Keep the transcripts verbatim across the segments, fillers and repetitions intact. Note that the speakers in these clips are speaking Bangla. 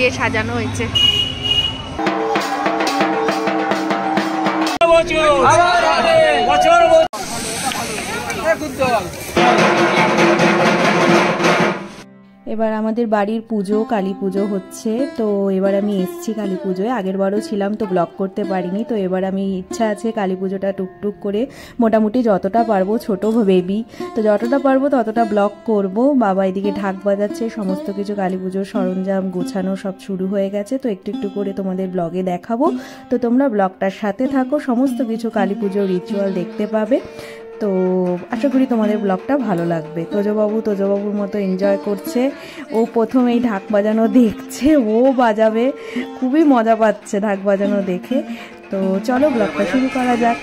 দিয়ে সাজানো হয়েছে। এবার আমাদের বাড়ির পুজো, কালী পুজো হচ্ছে। তো এবার আমি এসছি কালী পুজোয়, আগের বারও ছিলাম তো ব্লগ করতে পারিনি। তো এবার আমি ইচ্ছা আছে কালী পুজোটা টুকটুক করে মোটামুটি যতটা পারবো, ছোট বেবি তো যতটা পারবো ততটা ব্লগ করব। বাবা এদিকে ঢাক বাজাচ্ছে, সমস্ত কিছু কালী পুজোর সরঞ্জাম গোছানো সব শুরু হয়ে গেছে। তো একটু একটু করে তোমাদের ব্লগে দেখাবো। তো তোমরা ব্লগটার সাথে থাকো, সমস্ত কিছু কালী পুজোর রিচুয়াল দেখতে পাবে। তো আশা করি তোমাদের ব্লগটা ভালো লাগবে। তোজবাবু তোজবাবুর মতো এনজয় করছে। ও প্রথম এই ঢাক বাজানো দেখছে, ও বাজাবে, খুবই মজা পাচ্ছে ঢাক বাজানো দেখে। তো চলো ব্লগটা শুরু করা যাক।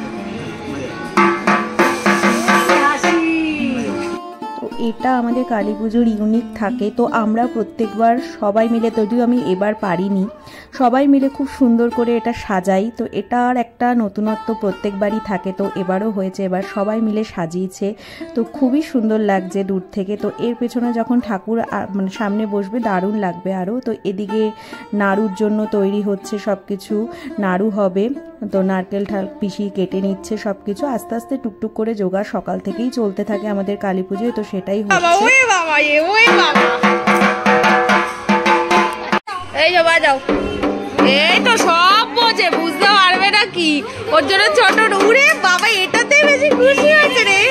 এটা আমাদের কালী পুজোর ইউনিক থাকে। তো আমরা প্রত্যেকবার সবাই মিলে, যদিও আমি এবার পারিনি, সবাই মিলে খুব সুন্দর করে এটা সাজাই। তো এটার একটা নতুনত্ব প্রত্যেকবারই থাকে। তো এবারও হয়েছে, এবার সবাই মিলে সাজিয়েছে। তো খুবই সুন্দর লাগছে দূর থেকে। তো এর পেছনে যখন ঠাকুর মানে সামনে বসবে দারুণ লাগবে আরও। তো এদিকে নাড়ুর জন্য তৈরি হচ্ছে সব কিছু, নাড়ু হবে। তো নারকেল ঠাল পিষি কেটে নিচ্ছে সব কিছু, আস্তে আস্তে টুকটুক করে জোগাড় সকাল থেকেই চলতে থাকে আমাদের কালী পুজোয়। তো সেটাই হচ্ছে। এই যে বাজাও, এই তো সব বোঝে, বুঝতে পারবে না কি ওর জন্য ছোট উড়ে বাবা, এটাতে বেশি খুশি হয়েছে রে।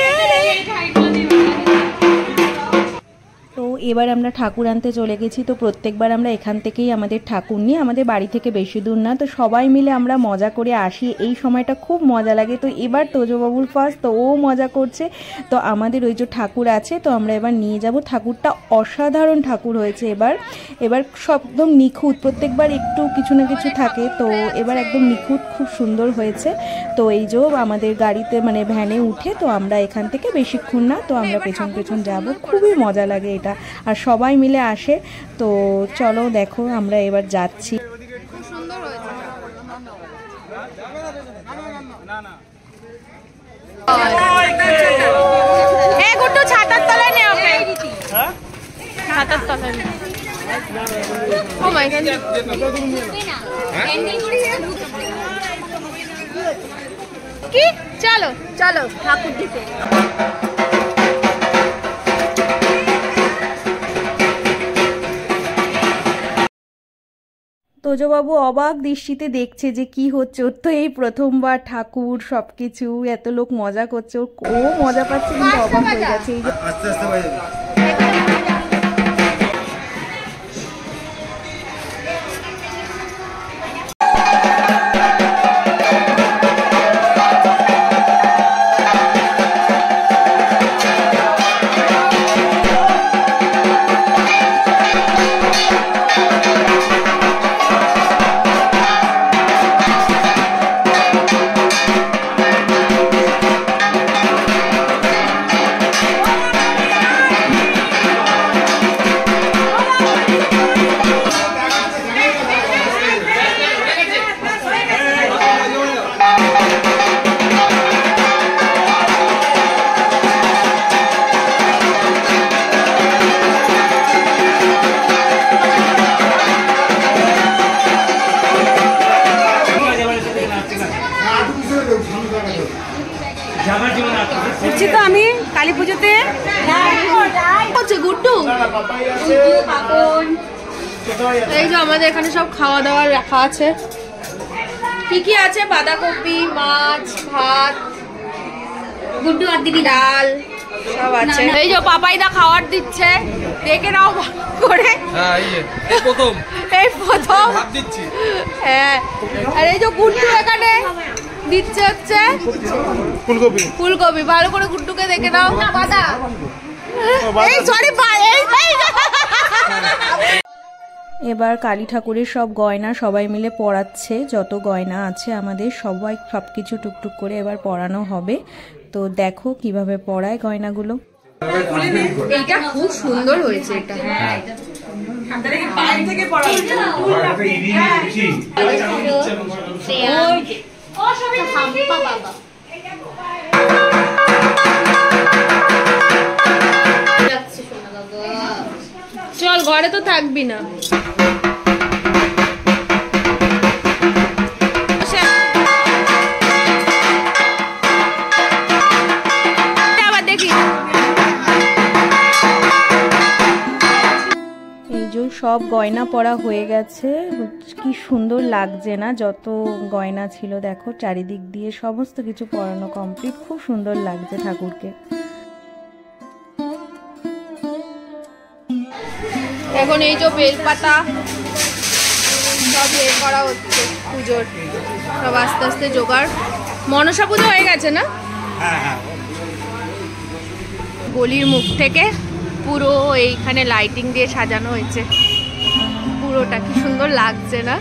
তো এবার আমরা ঠাকুর আনতে চলে গেছি। তো প্রত্যেকবার আমরা এখান থেকেই আমাদের ঠাকুর নিই, আমাদের বাড়ি থেকে বেশি দূর না। তো সবাই মিলে আমরা মজা করে আসি, এই সময়টা খুব মজা লাগে। তো এবার তোজবাবুর ফার্স্ট, তো ও মজা করছে। তো আমাদের ওই যে ঠাকুর আছে, তো আমরা এবার নিয়ে যাব। ঠাকুরটা অসাধারণ ঠাকুর হয়েছে এবার। এবার সব একদম নিখুঁত, প্রত্যেকবার একটু কিছু না কিছু থাকে, তো এবার একদম নিখুঁত, খুব সুন্দর হয়েছে। তো এই যে আমাদের গাড়িতে মানে ভ্যানে উঠে, তো আমরা এখান থেকে বেশিক্ষণ না, তো আমরা পেছন পেছন যাব। খুবই মজা লাগে এটা, আর সবাই মিলে আসে। তো চলো দেখো আমরা এবার যাচ্ছি। খুব সুন্দর হয়েছে। এই গুড্ডু ছাতার তলায় নে ওকে, হ্যাঁ ছাতার তলায় নে। ও মাই গড, কি চলো চলো ঠাকুর দিতে। তোজবাবু অবাক দৃষ্টিতে দেখছে যে কি হচ্ছে। ওর তো এই প্রথমবার ঠাকুর, সবকিছু, এত লোক মজা করছে, ও মজা পাচ্ছে কিন্তু অবাক হয়ে গেছে। এই যে আস্তে আস্তে বাজাবে। উঠছি তো আমি কালী পুজোতে। হচ্ছে গুড্ডু, এই যে আমাদের এখানে সব খাওয়া দাওয়া রাখা আছে। কি কি আছে? বাঁধাকপি, মাছ, ভাত, গুড্ডু আর দিদি ডাল সব আছে। এই যে পাপাইদা খাবার দিচ্ছে, দেখে নাও করে। এই প্রথম এই প্রথম দিচ্ছি। হ্যাঁ, আর এই যে গুড্ডু এখানে দিচ্ছে হচ্ছে ফুলকপি। ফুলকপি ভালো করে গুড্ডুকে দেখে নাও। বাদা এই সরি এবার কালী ঠাকুরের সব গয়না সবাই মিলে পরাচ্ছে, যত গয়না আছে আমাদের সবাই সব কিছু টুকটুক করে এবার পরানো হবে। তো দেখো কিভাবে পরায় গয়নাগুলো। এটা খুব সুন্দর হয়েছে এটা। হ্যাঁ চল ঘরে তো থাকবি না। সব গয়না পরা হয়ে গেছে, কি সুন্দর লাগছে না, যত গয়না ছিল দেখো চারিদিক দিয়ে সমস্ত কিছু পরানো কমপ্লিট, খুব সুন্দর লাগছে ঠাকুরকে। এখন এই যে বেলপাতা সব বের করা হচ্ছে পুজোর, সব আস্তে আস্তে জোগাড়। মনসা পুজো হয়ে গেছে না? গলির মুখ থেকে পুরো এইখানে লাইটিং দিয়ে সাজানো হয়েছে, পুরোটা কি সুন্দর লাগছে না?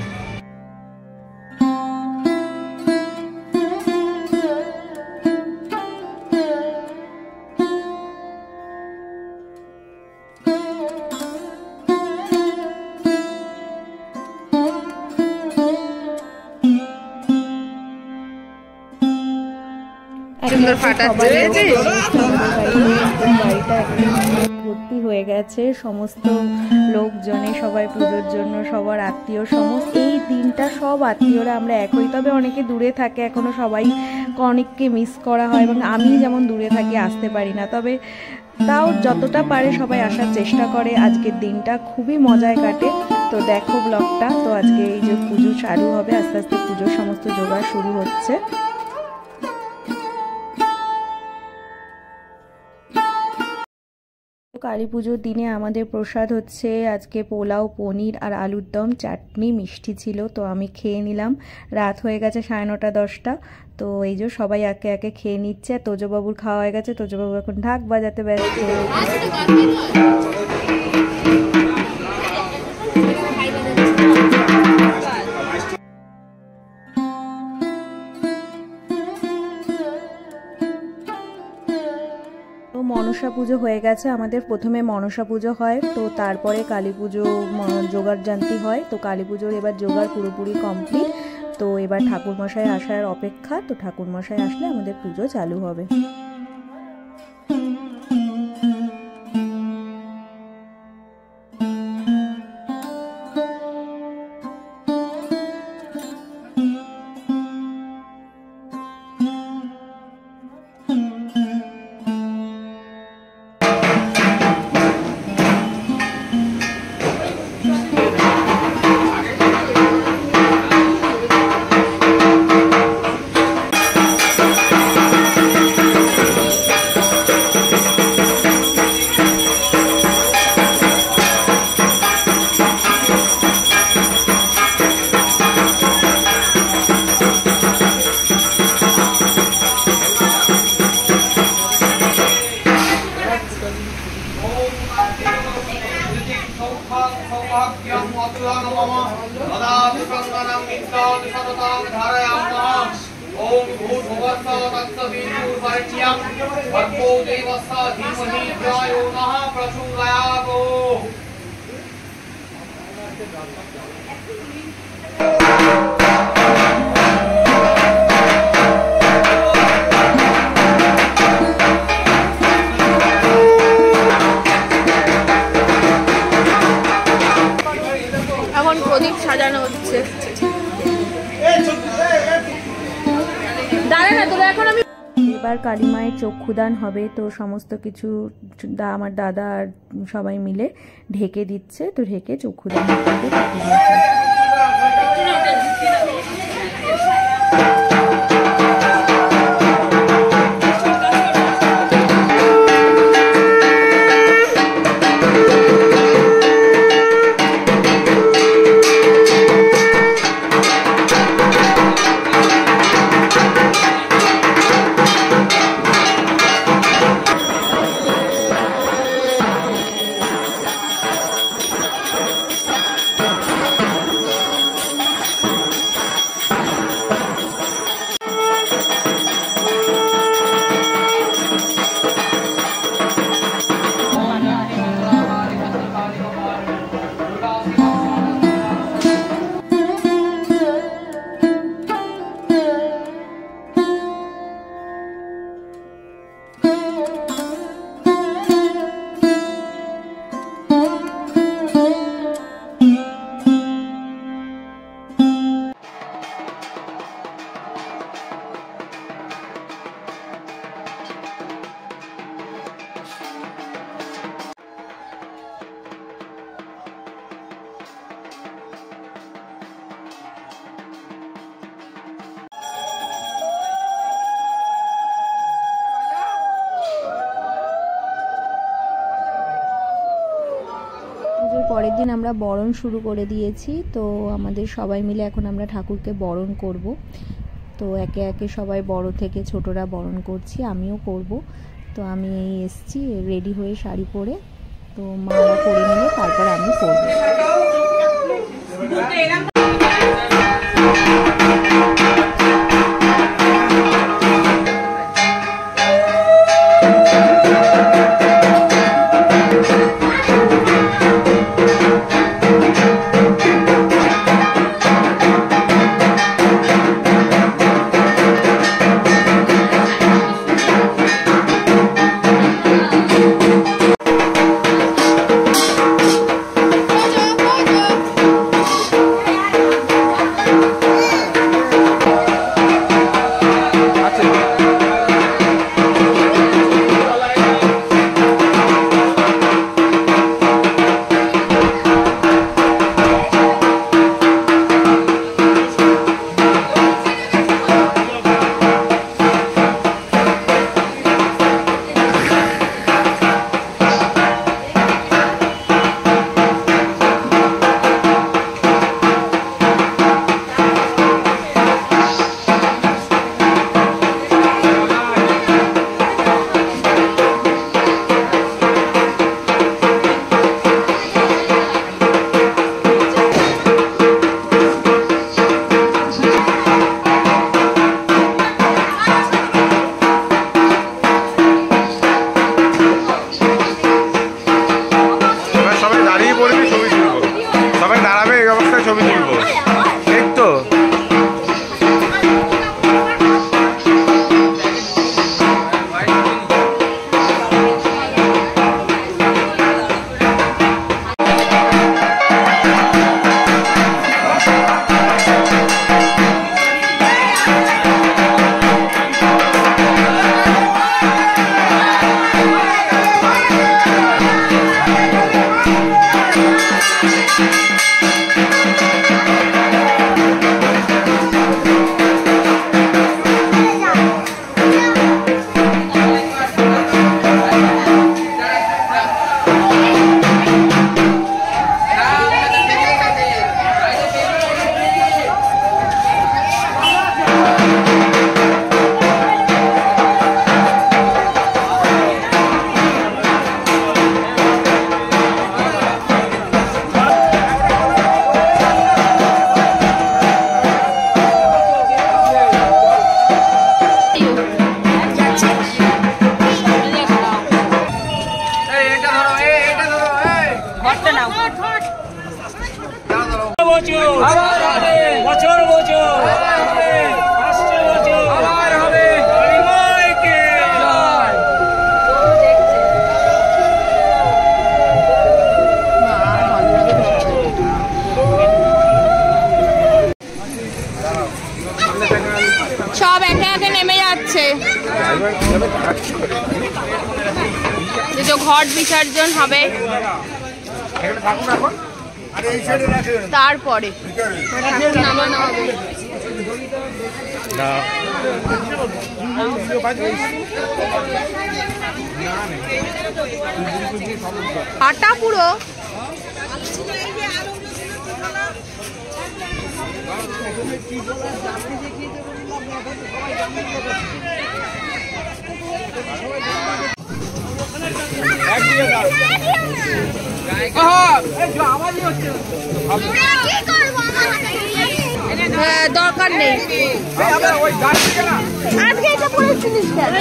সুন্দর ফাটাচ্ছে, বাড়িটা ভর্তি হয়ে গেছে সমস্ত লোকজনে, সবাই পুজোর জন্য, সবার আত্মীয় সমস্ত এই দিনটা সব আত্মীয়রা আমরা একই, তবে অনেকে দূরে থাকে এখনো, সবাই অনেককে মিস করা হয় এবং আমি যেমন দূরে থাকি আসতে পারি না, তবে তাও যতটা পারে সবাই আসার চেষ্টা করে। আজকের দিনটা খুবই মজায় কাটে। তো দেখো ব্লগটা, তো আজকে এই যে পুজো চালু হবে, আস্তে আস্তে পুজোর সমস্ত জোগাড় শুরু হচ্ছে। কালী পুজোর দিনে আমাদের প্রসাদ হচ্ছে আজকে পোলাও, পনির আর আলুর দম, চাটনি, মিষ্টি ছিল। তো আমি খেয়ে নিলাম, রাত হয়ে গেছে সাড়ে নটা দশটা। তো এই যে সবাই একে একে খেয়ে নিচ্ছে। তোজবাবুর খাওয়া হয়ে গেছে, তোজবাবু এখন ঢাক বাজাতে ব্যস্ত। মনসা পুজো হয়ে গেছে আমাদের, প্রথমে মনসা পুজো হয়, তো তারপরে কালী পুজো জোগাড় জান্তি হয়। তো কালী পুজোর এবার জোগাড় পুরোপুরি কমপ্লিট। তো এবার ঠাকুরমশাই আসার অপেক্ষা, তো ঠাকুরমশাই আসলে আমাদের পুজো চালু হবে। এখন প্রদীপ সাজানো হচ্ছে। দাঁড়া না তোরা, এখন আমি এবার কালী মায়ের চক্ষুদান হবে। তো সমস্ত কিছু আমার দাদা আর সবাই মিলে ঢেকে দিচ্ছে, তো ঢেকে চক্ষুদান করবে। পরের দিন আমরা বরণ শুরু করে দিয়েছি। তো আমাদের সবাই মিলে এখন আমরা ঠাকুরকে বরণ করব। তো একে একে সবাই বড় থেকে ছোটরা বরণ করছি, আমিও করব। তো আমি এই এসছি রেডি হয়ে শাড়ি পরে, তো মারা পরে নিলে তারপর আমি পরবো। সব একে একে নেমে যাচ্ছে, যে ঘট বিসর্জন হবে তারপরে নামানো হবে। হাঁটা পুরো দরকার নেই আজকে এটা পড়েছিলিস কেন?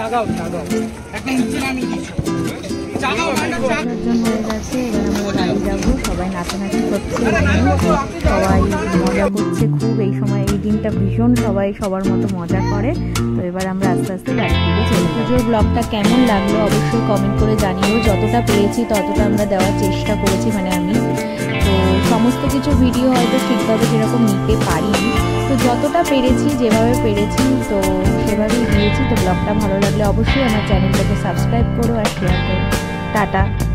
বিসর্জন হয়ে গেছে, এবার আমরা বাড়ি যাবো। সবাই নাচানাচি করছে, সবাই মজা করছে খুব। এই সময় এই দিনটা ভীষণ সবাই সবার মতো মজা করে। তো এবার আমরা আস্তে আস্তে বাড়ির দিকে চলে যাবো। পুজোর ব্লগটা কেমন লাগলো অবশ্যই কমেন্ট করে জানিও। যতটা পেরেছি ততটা আমরা দেওয়ার চেষ্টা করেছি, মানে আমি তো সমস্ত কিছু ভিডিও হয়তো ঠিকভাবে সেরকম নিতে পারিনি, তো যতটা পেরেছি যেভাবে পেরেছি তো সেভাবেই দিয়েছি। তো ব্লগটা ভালো লাগলে অবশ্যই আমার চ্যানেলটাকে সাবস্ক্রাইব করো আর শেয়ার করো। টাটা।